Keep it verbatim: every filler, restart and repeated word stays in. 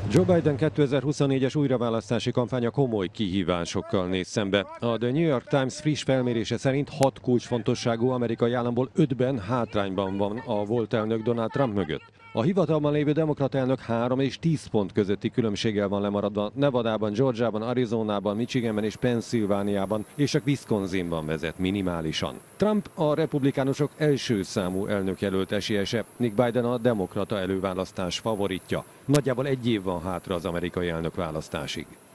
Joe Biden kétezer-huszonnégyes újraválasztási kampánya komoly kihívásokkal néz szembe. A The New York Times friss felmérése szerint hat kulcsfontosságú amerikai államból ötben hátrányban van a volt elnök Donald Trump mögött. A hivatalban lévő demokrata elnök három és tíz pont közötti különbséggel van lemaradva. Nevadában, Georgiában, Arizonában, Michiganben és Pennsylvániában és csak Wisconsinban vezet minimálisan. Trump a republikánusok első számú elnökjelölt esélyese, Nick Biden a demokrata előválasztás favoritja. Nagyjából egy év van hátra az amerikai elnökválasztásig.